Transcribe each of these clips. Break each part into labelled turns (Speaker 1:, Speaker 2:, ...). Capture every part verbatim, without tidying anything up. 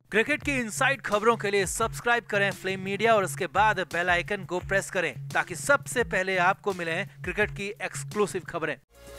Speaker 1: Cricket की inside खबरों के लिए सब्सक्राइब करें फ्लेम मीडिया और उसके बाद बेल आइकन को प्रेस करें ताकि सबसे पहले आपको मिले क्रिकेट की एक्सक्लूसिव खबरें।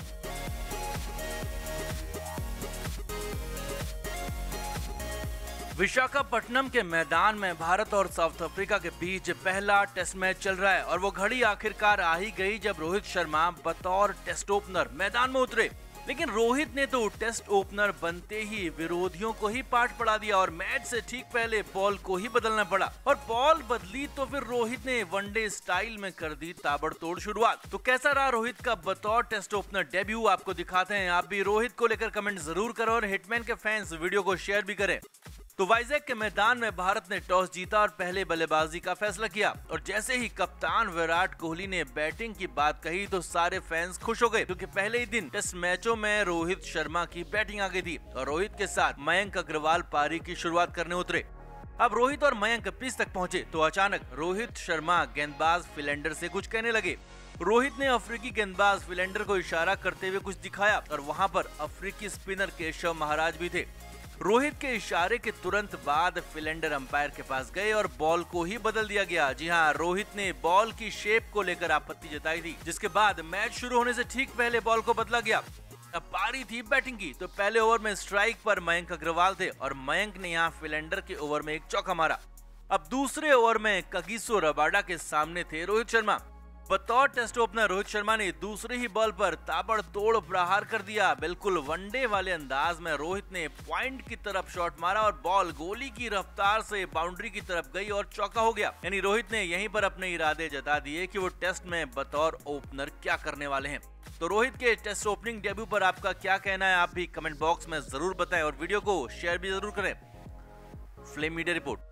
Speaker 1: विशाखापट्टनम के मैदान में भारत और साउथ अफ्रीका के बीच पहला टेस्ट मैच चल रहा है और वो घड़ी आखिरकार आ ही गई जब रोहित शर्मा बतौर टेस्ट ओपनर मैदान में उतरे। लेकिन रोहित ने तो टेस्ट ओपनर बनते ही विरोधियों को ही पाठ पढ़ा दिया और मैच से ठीक पहले बॉल को ही बदलना पड़ा और बॉल बदली तो फिर रोहित ने वनडे स्टाइल में कर दी ताबड़तोड़ शुरुआत। तो कैसा रहा रोहित का बतौर टेस्ट ओपनर डेब्यू, आपको दिखाते हैं। आप भी रोहित को लेकर कमेंट जरूर करो और हिटमैन के फैंस वीडियो को शेयर भी करें। तो वाइजैक के मैदान में भारत ने टॉस जीता और पहले बल्लेबाजी का फैसला किया और जैसे ही कप्तान विराट कोहली ने बैटिंग की बात कही तो सारे फैंस खुश हो गए क्योंकि पहले ही दिन टेस्ट मैचों में रोहित शर्मा की बैटिंग आ गई थी और रोहित के साथ मयंक अग्रवाल पारी की शुरुआत करने उतरे। अब रोहित और मयंक पिच तक पहुंचे तो अचानक रोहित शर्मा गेंदबाज फिलेंडर से कुछ कहने लगे। रोहित ने अफ्रीकी गेंदबाज फिलेंडर को इशारा करते हुए कुछ दिखाया और वहां पर अफ्रीकी स्पिनर केशव महाराज भी थे। रोहित के इशारे के तुरंत बाद फिलेंडर अंपायर के पास गए और बॉल को ही बदल दिया गया। जी हां, रोहित ने बॉल की शेप को लेकर आपत्ति जताई थी, जिसके बाद मैच शुरू होने से ठीक पहले बॉल को बदला गया। अब पारी थी बैटिंग की तो पहले ओवर में स्ट्राइक पर मयंक अग्रवाल थे और मयंक ने यहां फिलेंडर के ओवर में एक चौका मारा। अब दूसरे ओवर में कगिसो रबाडा के सामने थे रोहित शर्मा। बतौर टेस्ट ओपनर रोहित शर्मा ने दूसरे ही बॉल पर ताबड़तोड़ प्रहार कर दिया। बिल्कुल वनडे वाले अंदाज में रोहित ने पॉइंट की तरफ शॉट मारा और बॉल गोली की रफ्तार से बाउंड्री की तरफ गई और चौका हो गया। यानी रोहित ने यहीं पर अपने इरादे जता दिए कि वो टेस्ट में बतौर ओपनर क्या करने वाले हैं। तो रोहित के टेस्ट ओपनिंग डेब्यू पर आपका क्या कहना है, आप भी कमेंट बॉक्स में जरूर बताएं और वीडियो को शेयर भी जरूर करें। Flame media report.